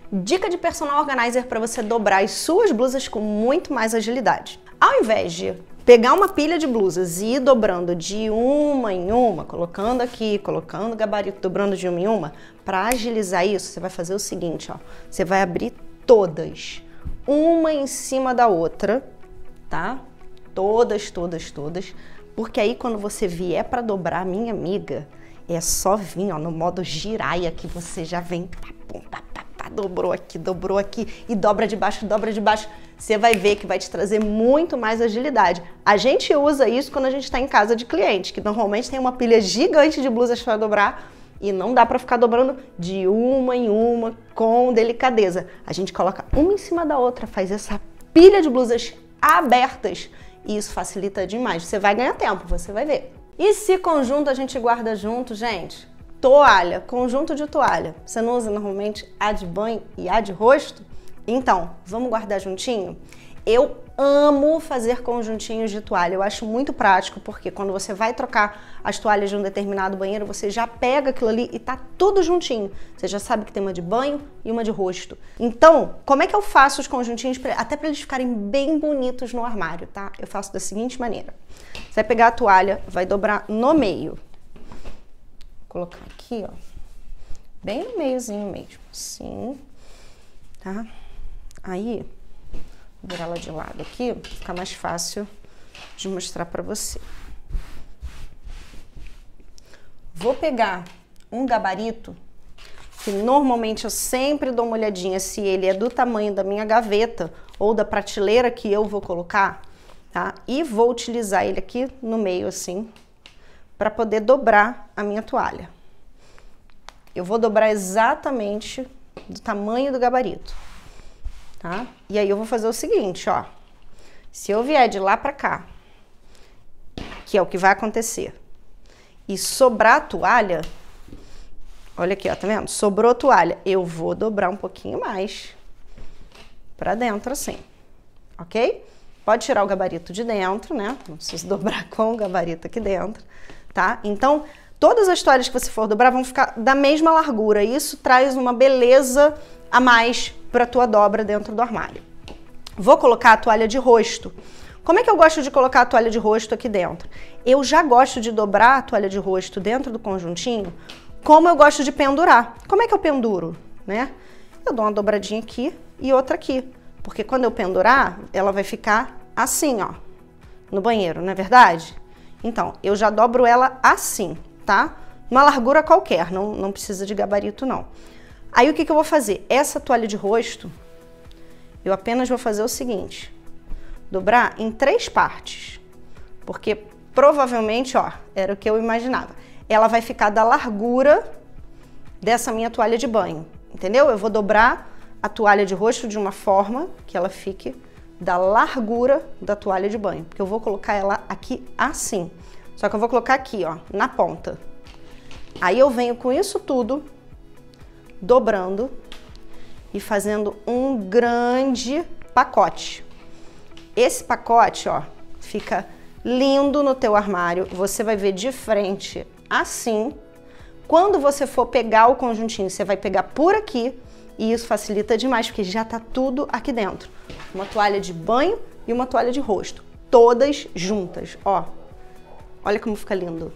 Dica de personal organizer para você dobrar as suas blusas com muito mais agilidade. Ao invés de pegar uma pilha de blusas e ir dobrando de uma em uma, colocando aqui, colocando o gabarito, dobrando de uma em uma, para agilizar isso, você vai fazer o seguinte, ó. Você vai abrir todas, uma em cima da outra, tá? Todas, todas, todas. Porque aí quando você vier para dobrar, minha amiga, é só vir, ó, no modo giraia que você já vem, dobrou aqui e dobra de baixo, dobra de baixo. Você vai ver que vai te trazer muito mais agilidade. A gente usa isso quando a gente está em casa de cliente, que normalmente tem uma pilha gigante de blusas para dobrar e não dá para ficar dobrando de uma em uma com delicadeza. A gente coloca uma em cima da outra, faz essa pilha de blusas abertas e isso facilita demais. Você vai ganhar tempo, você vai ver. E se conjunto a gente guarda junto, gente? Toalha, conjunto de toalha. Você não usa normalmente a de banho e a de rosto? Então, vamos guardar juntinho? Eu amo fazer conjuntinhos de toalha, eu acho muito prático, porque quando você vai trocar as toalhas de um determinado banheiro, você já pega aquilo ali e tá tudo juntinho. Você já sabe que tem uma de banho e uma de rosto. Então, como é que eu faço os conjuntinhos, até para eles ficarem bem bonitos no armário, tá? Eu faço da seguinte maneira. Você vai pegar a toalha, vai dobrar no meio. Vou colocar aqui, ó, bem no meiozinho mesmo, assim, tá? Aí, vou virar ela de lado aqui, pra ficar mais fácil de mostrar pra você. Vou pegar um gabarito, que normalmente eu sempre dou uma olhadinha se ele é do tamanho da minha gaveta ou da prateleira que eu vou colocar, tá? E vou utilizar ele aqui no meio, assim, para poder dobrar a minha toalha. Eu vou dobrar exatamente do tamanho do gabarito, tá? E aí eu vou fazer o seguinte, ó. Se eu vier de lá pra cá, que é o que vai acontecer, e sobrar a toalha, olha aqui, ó, tá vendo? Sobrou a toalha, eu vou dobrar um pouquinho mais pra dentro, assim, ok? Pode tirar o gabarito de dentro, né? Não precisa dobrar com o gabarito aqui dentro. Tá? Então, todas as toalhas que você for dobrar vão ficar da mesma largura. Isso traz uma beleza a mais para a tua dobra dentro do armário. Vou colocar a toalha de rosto. Como é que eu gosto de colocar a toalha de rosto aqui dentro? Eu já gosto de dobrar a toalha de rosto dentro do conjuntinho, como eu gosto de pendurar. Como é que eu penduro, né? Eu dou uma dobradinha aqui e outra aqui. Porque quando eu pendurar, ela vai ficar assim, ó, no banheiro, não é verdade? Então, eu já dobro ela assim, tá? Uma largura qualquer, não precisa de gabarito, não. Aí, o que eu vou fazer? Essa toalha de rosto, eu apenas vou fazer o seguinte. Dobrar em 3 partes. Porque, provavelmente, ó, era o que eu imaginava. Ela vai ficar da largura dessa minha toalha de banho, entendeu? Eu vou dobrar a toalha de rosto de uma forma que ela fique da largura da toalha de banho, porque eu vou colocar ela aqui assim. Só que eu vou colocar aqui, ó, na ponta. Aí eu venho com isso tudo, dobrando e fazendo um grande pacote. Esse pacote, ó, fica lindo no teu armário. Você vai ver de frente assim. Quando você for pegar o conjuntinho, você vai pegar por aqui e isso facilita demais, porque já tá tudo aqui dentro. Uma toalha de banho e uma toalha de rosto, todas juntas, ó. Olha como fica lindo.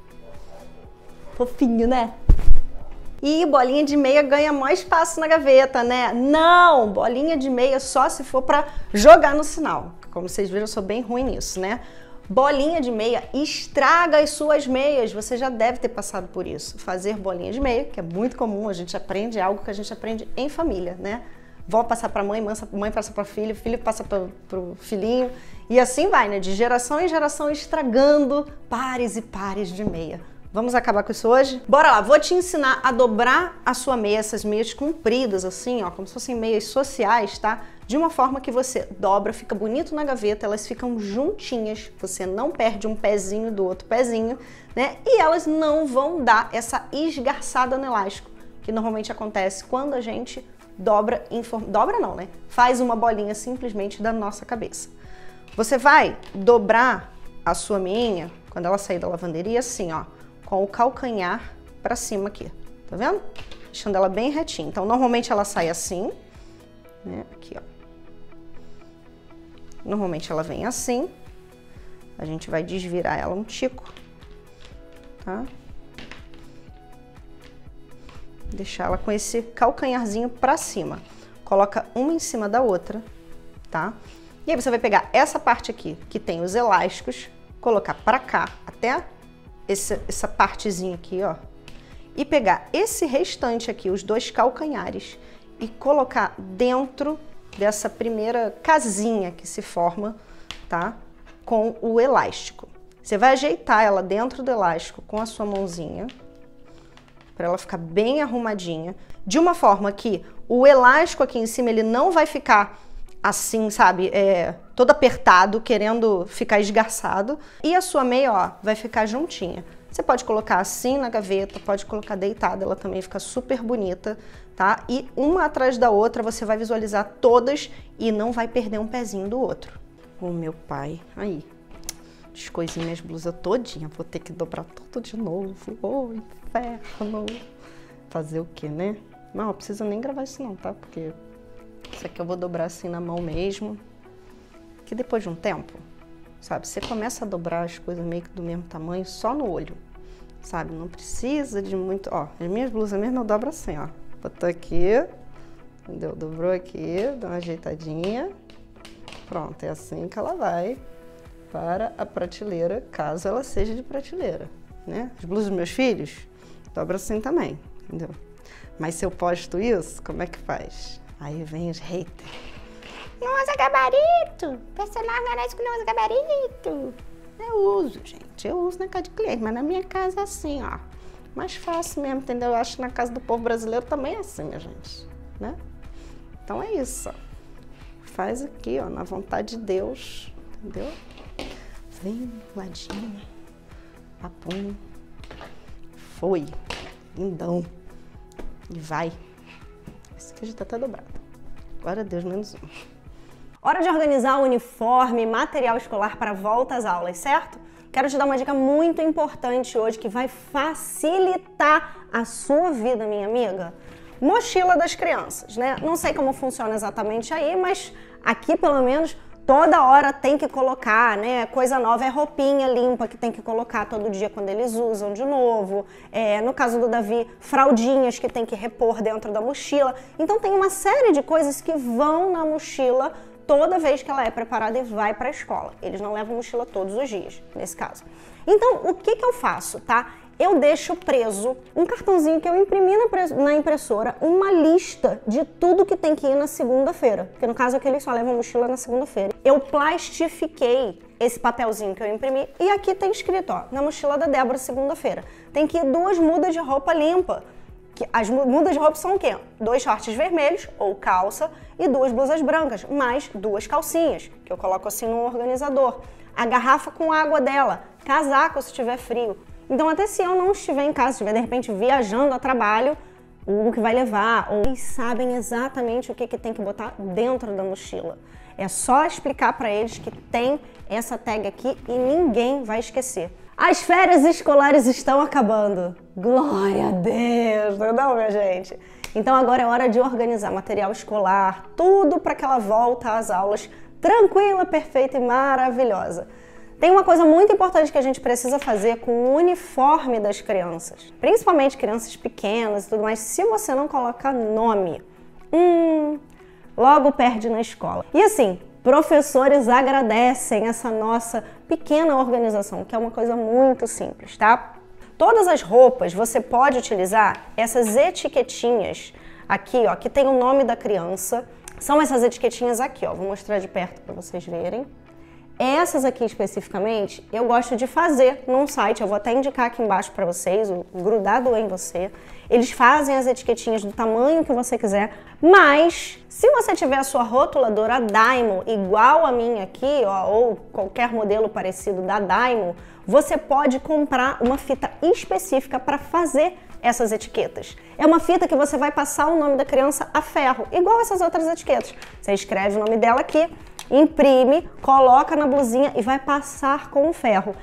Fofinho, né? E bolinha de meia ganha mais espaço na gaveta, né? Não, bolinha de meia só se for para jogar no sinal. Como vocês viram, eu sou bem ruim nisso, né? Bolinha de meia estraga as suas meias. Você já deve ter passado por isso. Fazer bolinha de meia, que é muito comum, a gente aprende, é algo que a gente aprende em família, né? Vó passa para mãe, mãe passa para filho, filho passa para o filhinho. E assim vai, né? De geração em geração, estragando pares e pares de meia. Vamos acabar com isso hoje? Bora lá, vou te ensinar a dobrar a sua meia, essas meias compridas assim, ó, como se fossem meias sociais, tá? De uma forma que você dobra, fica bonito na gaveta, elas ficam juntinhas, você não perde um pezinho do outro pezinho, né? E elas não vão dar essa esgarçada no elástico, que normalmente acontece quando a gente dobra em forma... Dobra não, né? Faz uma bolinha simplesmente da nossa cabeça. Você vai dobrar a sua meinha, quando ela sair da lavanderia, assim, ó, com o calcanhar pra cima aqui, tá vendo? deixando ela bem retinha. Então, normalmente ela sai assim, né? Aqui, ó. Normalmente ela vem assim. A gente vai desvirar ela um tico, tá? Deixar ela com esse calcanharzinho pra cima. Coloca uma em cima da outra, tá? E aí você vai pegar essa parte aqui, que tem os elásticos, colocar pra cá, até essa partezinha aqui, ó. E pegar esse restante aqui, os dois calcanhares, e colocar dentro dessa primeira casinha que se forma, tá? Com o elástico. Você vai ajeitar ela dentro do elástico com a sua mãozinha, para ela ficar bem arrumadinha, de uma forma que o elástico aqui em cima ele não vai ficar assim, sabe, todo apertado, querendo ficar esgarçado, e a sua meia, ó, vai ficar juntinha. Você pode colocar assim na gaveta, pode colocar deitada, ela também fica super bonita, tá? E uma atrás da outra você vai visualizar todas e não vai perder um pezinho do outro. O meu pai, aí, descoisinhei minhas blusas todinha, vou ter que dobrar tudo de novo. Ô, inferno! Fazer o que, né? Não precisa nem gravar isso não, tá? Porque isso aqui eu vou dobrar assim na mão mesmo. Que depois de um tempo, sabe, você começa a dobrar as coisas meio que do mesmo tamanho só no olho, sabe? Não precisa de muito... Ó, as minhas blusas mesmo eu dobro assim, ó. Botou aqui, entendeu? Dobrou aqui, dá uma ajeitadinha. Pronto, é assim que ela vai para a prateleira, caso ela seja de prateleira, né? As blusas dos meus filhos, dobra assim também, entendeu? Mas se eu posto isso, como é que faz? Aí vem os haters. Não usa gabarito! Personagem garante que não usa gabarito! Eu uso, gente. Eu uso na casa de cliente, mas na minha casa é assim, ó. Mais fácil mesmo, entendeu? Eu acho que na casa do povo brasileiro também é assim, minha gente, né? Então é isso, ó. Faz aqui, ó, na vontade de Deus, entendeu? Vem, ladinho, papum. Foi. Lindão. E vai. Esse aqui já tá até dobrado. Glória a Deus, menos um. Hora de organizar o uniforme, material escolar para a volta às aulas, certo? Quero te dar uma dica muito importante hoje que vai facilitar a sua vida, minha amiga. Mochila das crianças, né? Não sei como funciona exatamente aí, mas aqui pelo menos toda hora tem que colocar, né? Coisa nova é roupinha limpa que tem que colocar todo dia quando eles usam de novo. No caso do Davi, fraldinhas que tem que repor dentro da mochila. Então tem uma série de coisas que vão na mochila toda vez que ela é preparada e vai para a escola. Eles não levam mochila todos os dias, nesse caso. Então, o que eu faço, tá? Eu deixo preso um cartãozinho que eu imprimi na impressora, uma lista de tudo que tem que ir na segunda-feira. Porque no caso aqui eles só levam mochila na segunda-feira. Eu plastifiquei esse papelzinho que eu imprimi e aqui tem escrito, ó, na mochila da Débora segunda-feira. Tem que ir 2 mudas de roupa limpa. As mudas de roupa são o quê? 2 shorts vermelhos ou calça e 2 blusas brancas, mais 2 calcinhas, que eu coloco assim no organizador. A garrafa com água dela, casaco se tiver frio. Então até se eu não estiver em casa, estiver de repente viajando a trabalho, o que vai levar, ou eles sabem exatamente o que tem que botar dentro da mochila. É só explicar para eles que tem essa tag aqui e ninguém vai esquecer. As férias escolares estão acabando. Glória a Deus, não, minha gente? Então agora é hora de organizar material escolar, tudo para que ela volta às aulas tranquila, perfeita e maravilhosa. Tem uma coisa muito importante que a gente precisa fazer com o uniforme das crianças, principalmente crianças pequenas e tudo mais. Se você não coloca nome, logo perde na escola. E assim, professores agradecem essa nossa pequena organização, que é uma coisa muito simples, tá? Todas as roupas você pode utilizar essas etiquetinhas aqui, ó, que tem o nome da criança. São essas etiquetinhas aqui, ó. Vou mostrar de perto para vocês verem. Essas aqui especificamente, eu gosto de fazer num site, eu vou até indicar aqui embaixo para vocês, o Grudado em Você. Eles fazem as etiquetinhas do tamanho que você quiser, mas se você tiver a sua rotuladora Dymo igual a minha aqui, ó, ou qualquer modelo parecido da Dymo, você pode comprar uma fita específica para fazer essas etiquetas. É uma fita que você vai passar o nome da criança a ferro, igual essas outras etiquetas. Você escreve o nome dela aqui, imprime, coloca na blusinha e vai passar com o ferro.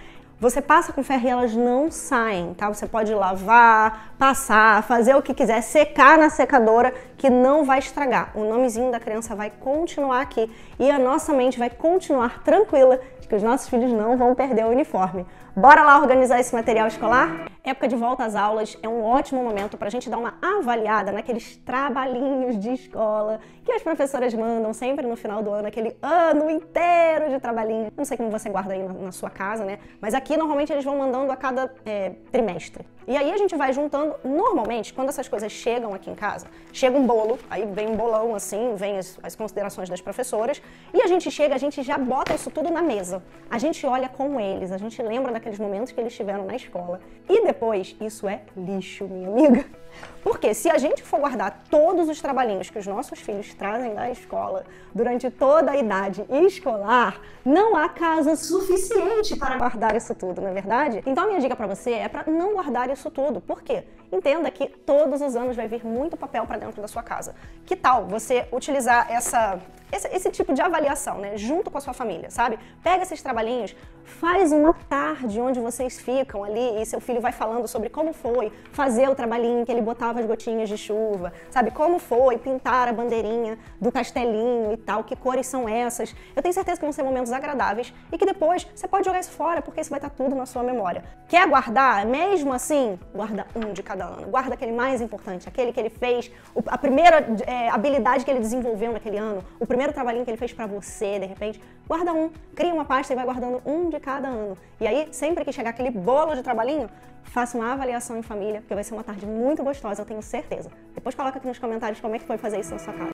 Você passa com ferro e elas não saem, tá? Você pode lavar, passar, fazer o que quiser, secar na secadora, que não vai estragar. O nomezinho da criança vai continuar aqui e a nossa mente vai continuar tranquila de que os nossos filhos não vão perder o uniforme. Bora lá organizar esse material escolar? Época de volta às aulas é um ótimo momento para a gente dar uma avaliada naqueles trabalhinhos de escola que as professoras mandam sempre no final do ano, aquele ano inteiro de trabalhinho. Não sei como você guarda aí na sua casa, né? Mas aqui normalmente eles vão mandando a cada trimestre. E aí a gente vai juntando, normalmente, quando essas coisas chegam aqui em casa, chega um bolo, aí vem um bolão assim, vem as considerações das professoras, e a gente chega, a gente já bota isso tudo na mesa. A gente olha com eles, a gente lembra daqueles momentos que eles tiveram na escola. E depois, isso é lixo, minha amiga. Porque se a gente for guardar todos os trabalhinhos que os nossos filhos trazem da escola durante toda a idade escolar, não há casa suficiente para guardar isso tudo, não é verdade? Então a minha dica para você é para não guardar isso tudo. Por quê? Entenda que todos os anos vai vir muito papel para dentro da sua casa. Que tal você utilizar esse tipo de avaliação, né, junto com a sua família, sabe? Pega esses trabalhinhos, faz uma tarde onde vocês ficam ali e seu filho vai falando sobre como foi fazer o trabalhinho que ele botava as gotinhas de chuva, sabe? Como foi pintar a bandeirinha do castelinho e tal, que cores são essas. Eu tenho certeza que vão ser momentos agradáveis e que depois você pode jogar isso fora, porque isso vai estar tudo na sua memória. Quer guardar? Mesmo assim, guarda um de cada ano. Guarda aquele mais importante, aquele que ele fez, a primeira habilidade que ele desenvolveu naquele ano, o primeiro trabalhinho que ele fez pra você, de repente. Guarda um, cria uma pasta e vai guardando um de cada ano. E aí, sempre que chegar aquele bolo de trabalhinho, faça uma avaliação em família, porque vai ser uma tarde muito gostosa, eu tenho certeza. Depois coloca aqui nos comentários como é que foi fazer isso na sua casa.